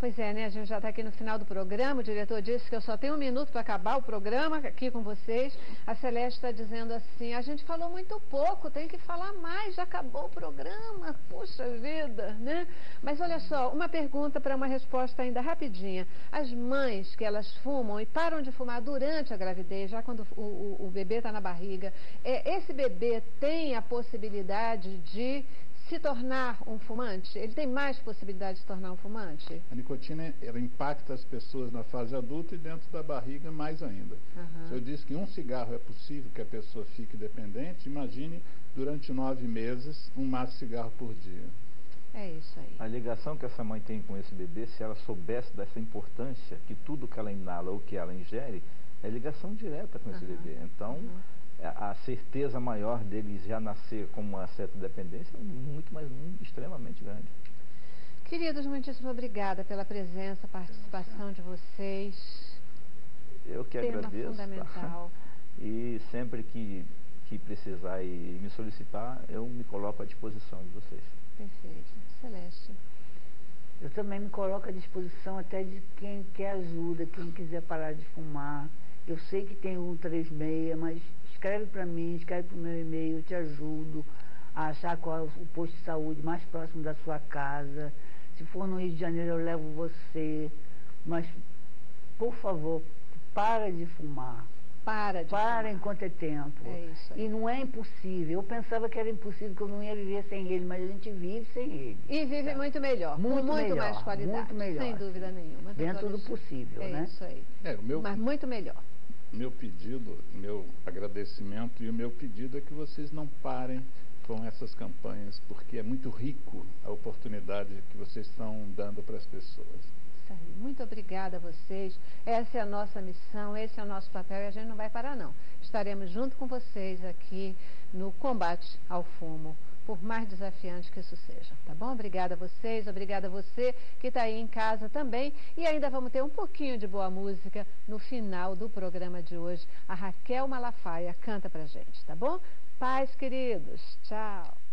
Pois é, né? A gente já está aqui no final do programa. O diretor disse que eu só tenho 1 minuto para acabar o programa aqui com vocês. A Celeste está dizendo assim, a gente falou muito pouco, tem que falar mais, já acabou o programa. Puxa vida, né? Mas olha só, uma pergunta para uma resposta ainda rapidinha. As mães que elas fumam e param de fumar durante a gravidez, já quando o bebê está na barriga, esse bebê tem a possibilidade de se tornar um fumante? Ele tem mais possibilidade de se tornar um fumante? A nicotina, ela impacta as pessoas na fase adulta e dentro da barriga mais ainda. Se eu disse que um cigarro é possível que a pessoa fique dependente, imagine durante 9 meses um maço de cigarro por dia. É isso aí. A ligação que essa mãe tem com esse bebê, se ela soubesse dessa importância, que tudo que ela inala ou que ela ingere, é ligação direta com esse bebê. Então, a certeza maior dele já nascer com uma certa dependência é extremamente grande. Queridos, muitíssimo obrigada pela presença, participação de vocês. Eu que agradeço. Fundamental. E sempre que precisar e me solicitar, eu me coloco à disposição de vocês. Perfeito. Celeste. Eu também me coloco à disposição até de quem quer ajuda, quem quiser parar de fumar. Eu sei que tem 136, mas escreve para mim, escreve para o meu e-mail, eu te ajudo a achar qual é o posto de saúde mais próximo da sua casa. Se for no Rio de Janeiro, eu levo você. Mas, por favor, para de fumar. Para enquanto é tempo. É isso aí. E não é impossível. Eu pensava que era impossível, que eu não ia viver sem ele, mas a gente vive sem ele. E vive muito melhor, com muito mais qualidade. Muito melhor. Sem dúvida nenhuma. Dentro do possível, né? É isso aí. Mas muito melhor. Meu pedido, meu agradecimento e o meu pedido é que vocês não parem com essas campanhas, porque é muito rico a oportunidade que vocês estão dando para as pessoas. Isso aí. Muito obrigada a vocês. Essa é a nossa missão, esse é o nosso papel e a gente não vai parar não. Estaremos junto com vocês aqui no combate ao fumo, por mais desafiante que isso seja, tá bom? Obrigada a vocês, obrigada a você que está aí em casa também. E ainda vamos ter um pouquinho de boa música no final do programa de hoje. A Raquel Malafaia canta pra gente, tá bom? Paz, queridos. Tchau.